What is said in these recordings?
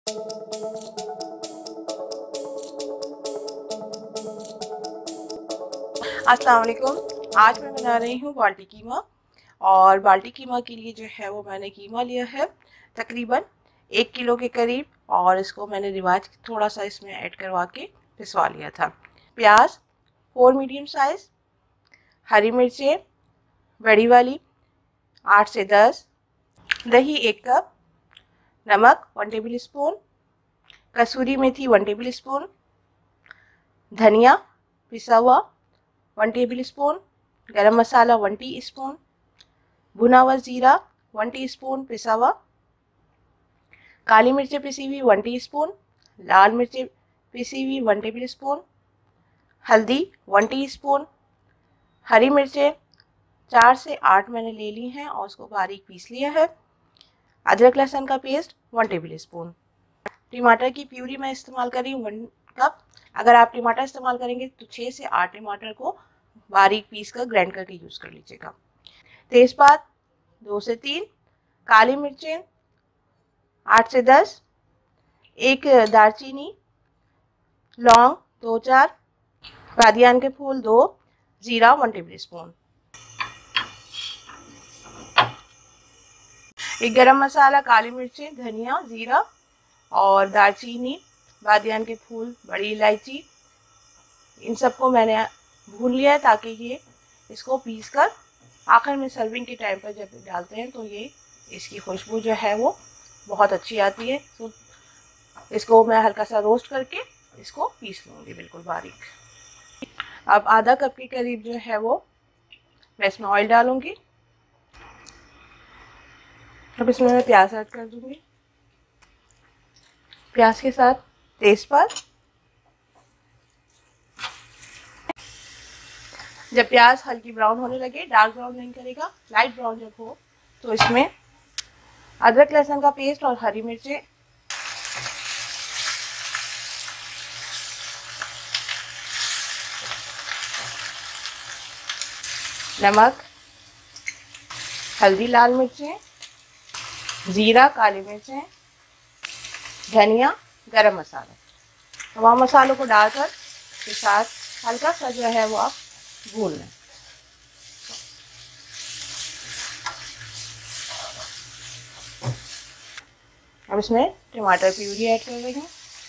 अस्सलाम वालेकुम। आज मैं बना रही हूँ बाल्टी कीमा। और बाल्टी कीमा के लिए जो है वो मैंने कीमा लिया है तकरीबन 1 किलो के करीब, और इसको मैंने रिवाज थोड़ा सा इसमें ऐड करवा के पिसवा लिया था। प्याज 4 मीडियम साइज़, हरी मिर्चें बड़ी वाली 8 से 10, दही 1 कप, नमक 1 टेबल स्पून, कसूरी मेथी 1 टेबल स्पून, धनिया पिसा हुआ 1 टेबल स्पून, गरम मसाला 1 टीस्पून, भुना हुआ ज़ीरा 1 टीस्पून पिसा हुआ, काली मिर्चें पिसी हुई 1 टीस्पून, लाल मिर्चें पिसी हुई 1 टेबल स्पून, हल्दी 1 टीस्पून, हरी मिर्चें 4 से 8 मैंने ले ली हैं और उसको बारीक पीस लिया है, अदरक लहसुन का पेस्ट 1 टेबल स्पून, टमाटर की प्यूरी मैं इस्तेमाल कर रही हूँ 1 कप। अगर आप टमाटर इस्तेमाल करेंगे तो 6 से 8 टमाटर को बारीक पीस कर ग्राइंड करके यूज़ कर लीजिएगा। तेज़पात 2 से 3, काली मिर्चें 8 से 10, एक दालचीनी, लौंग 2-4, बादियान के फूल 2, ज़ीरा 1 टेबल स्पून, एक गरम मसाला, काली मिर्चें, धनिया, ज़ीरा और दालचीनी, बादियान के फूल, बड़ी इलायची, इन सबको मैंने भून लिया है ताकि ये इसको पीस कर आखिर में सर्विंग के टाइम पर जब डालते हैं तो ये इसकी खुशबू जो है वो बहुत अच्छी आती है। तो इसको मैं हल्का सा रोस्ट करके इसको पीस लूँगी बिल्कुल बारीक। अब आधा कप के करीब जो है वो मैं इसमें ऑयल डालूँगी। अब इसमें मैं प्याज ऐड कर दूँगी, प्याज के साथ तेज़पात। जब प्याज हल्की ब्राउन होने लगे, डार्क ब्राउन नहीं करेगा, लाइट ब्राउन जब हो तो इसमें अदरक लहसुन का पेस्ट और हरी मिर्चें, नमक, हल्दी, लाल मिर्चें, ज़ीरा, काली मिर्चें, धनिया, गरम मसाला, तमाम मसालों को डालकर के साथ हल्का सा जो है वो आप भून लें। अब इसमें टमाटर प्यूरी ऐड कर रही हूँ।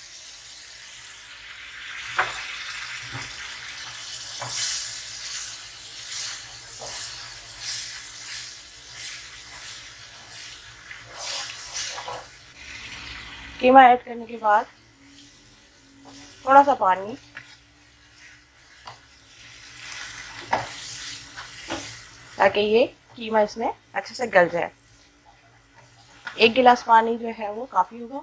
कीमा ऐड करने के बाद थोड़ा सा पानी, ताकि ये कीमा इसमें अच्छे से गल जाए। 1 गिलास पानी जो है वो काफ़ी होगा।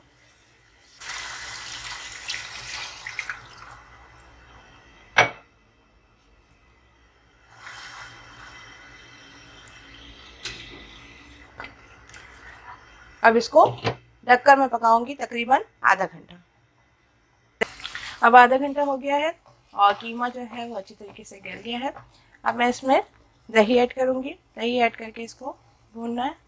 अब इसको ढककर मैं पकाऊंगी तकरीबन आधा घंटा। अब आधा घंटा हो गया है और कीमा जो है वो अच्छी तरीके से गल गया है। अब मैं इसमें दही ऐड करूंगी। दही ऐड करके इसको भूनना है।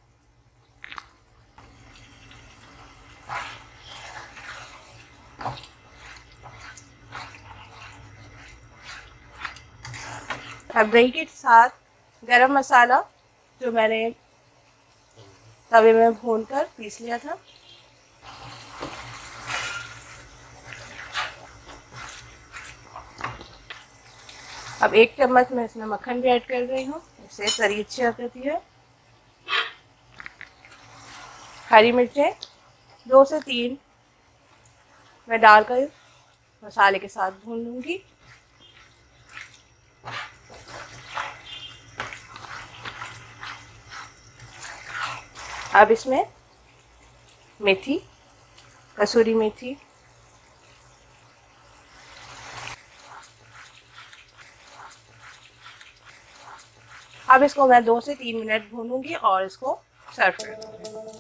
अब दही के साथ गरम मसाला जो मैंने तवे में भूनकर पीस लिया था, अब 1 चम्मच मैं इसमें मक्खन भी ऐड कर रही हूँ, इससे तरी अच्छी आ जाती है। हरी मिर्चें 2 से 3 मैं डालकर मसाले के साथ भून लूँगी। अब इसमें मेथी, कसूरी मेथी, अब इसको मैं 2 से 3 मिनट भूनूंगी और इसको सर्व कर दूँगी।